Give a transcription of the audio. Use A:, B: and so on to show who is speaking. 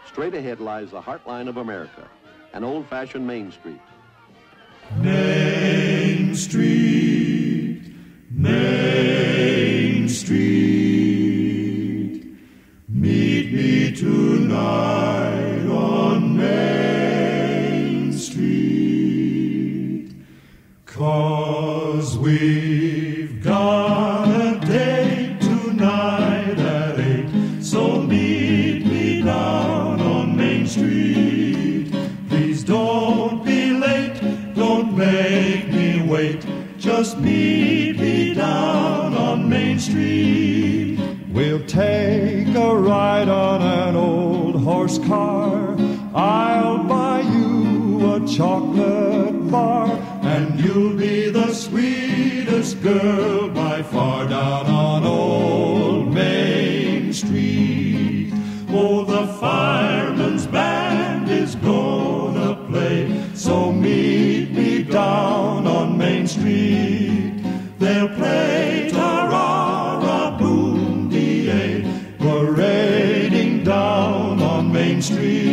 A: Straight ahead lies the heartline of America, an old-fashioned Main Street.
B: Main Street, Main Street, meet me tonight on Main Street, 'cause we've got a date tonight at 8, so meet me down on Main Street. Please don't be late, don't make me wait, just meet me down on Main Street. We'll take a ride on an old horse car, I'll buy you a chocolate bar, and you'll be the sweetest girl by far down on old Main Street. Oh, the fireman's band is gonna play, so meet me down on Main Street. They'll play ta-ra-ra-boom-dee-ay, parading down on Main Street.